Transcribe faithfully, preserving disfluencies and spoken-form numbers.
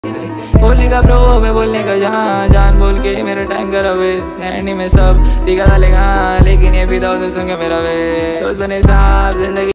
बोलने का ब्रो मैं बोलने का जहाँ जान बोल के मेरा टाइम करा वे एंडी में सब दिखा डालेगा लेकिन ये फिदा उधर सुन के मेरा वे दोस्त बने साहब जिंदगी